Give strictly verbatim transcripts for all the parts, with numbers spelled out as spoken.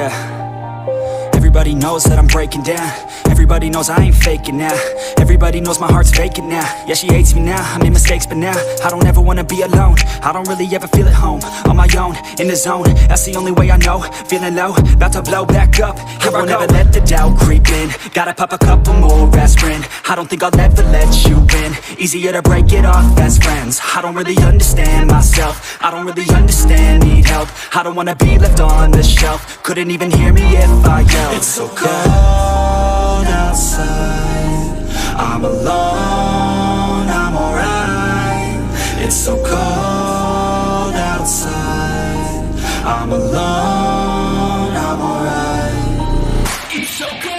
Yeah. Everybody knows that I'm breaking down. Everybody knows I ain't faking now. Everybody knows my heart's vacant now. Yeah, she hates me now, I made mistakes but now I don't ever wanna be alone. I don't really ever feel at home. On my own, in the zone, that's the only way I know. Feeling low, about to blow back up. Here I won't ever let the doubt creep in. Gotta pop a couple more aspirin. I don't think I'll ever let you in. Easier to break it off best friends. I don't really understand myself. I don't really understand, need help. I don't wanna be left on the shelf. Couldn't even hear me if I yelled. It's so cold outside, I'm alone, I'm alright. It's so cold outside, I'm alone, I'm alright. It's so cold.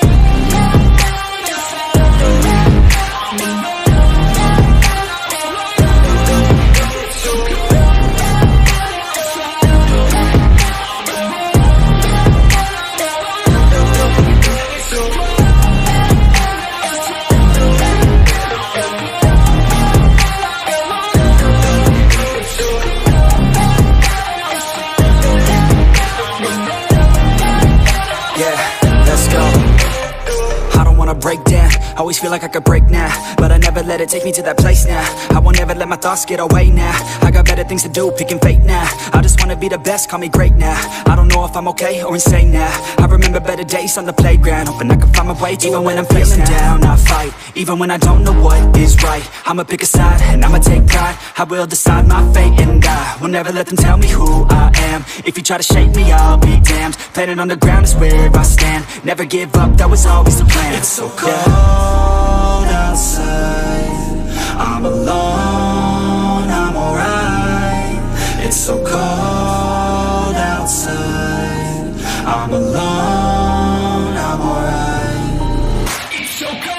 Break down, always feel like I could break now, but I never let it take me to that place now. I won't ever let my thoughts get away now. I got better things to do, picking fate now. I just wanna be the best, call me great now. I don't know if I'm okay or insane now. I remember better days on the playground, hoping I can find my way to even when I'm feeling down, I fight. Even when I don't know what is right, I'ma pick a side and I'ma take pride. I will decide my fate and I will never let them tell me who I am. If you try to shake me, I'll be damned. Planet on the ground is where I stand. Never give up, that was always the plan. It's so cold outside, I'm alone, I'm alright. It's so cold outside, I'm alone, I'm alright. It's so cold.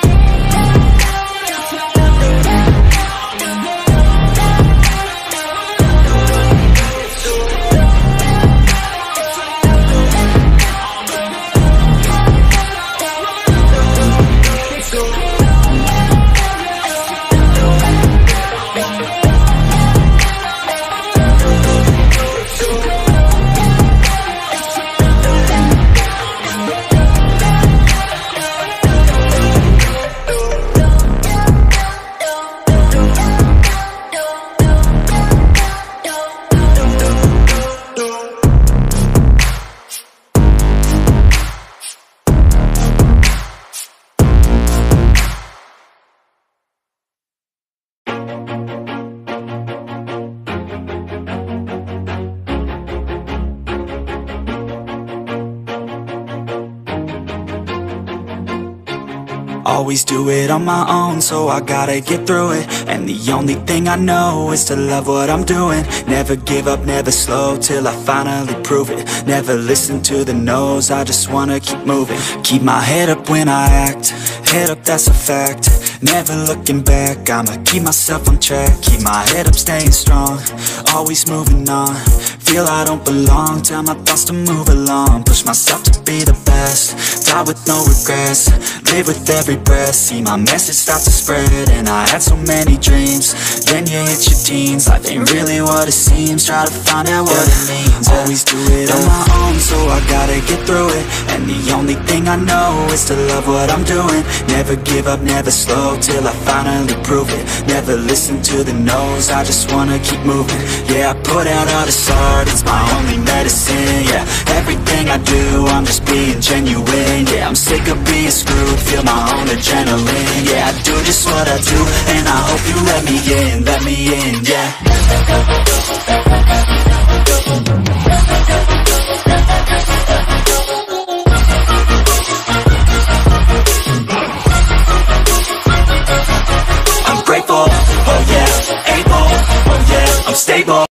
Always do it on my own, so I gotta get through it. And the only thing I know is to love what I'm doing. Never give up, never slow, till I finally prove it. Never listen to the no's, I just wanna keep moving. Keep my head up when I act, head up, that's a fact. Never looking back, I'ma keep myself on track. Keep my head up, staying strong, always moving on. Feel I don't belong, tell my thoughts to move along. Push myself to be the best, die with no regrets. Live with every breath, see my message start to spread. And I had so many dreams, then you hit your teens. Life ain't really what it seems, try to find out what it means. Always do it on my own, so I gotta get through it. And the only thing I know is to love what I'm doing. Never give up, never slow, till I finally prove it. Never listen to the no's, I just wanna keep moving. Yeah, I put out all this art, it's my only medicine. Yeah, everything I do, I'm just being genuine. Yeah, I'm sick of being screwed, feel my own adrenaline. Yeah, I do just what I do, and I hope you let me in, let me in, yeah. I'm grateful, oh yeah, able, oh yeah, I'm stable.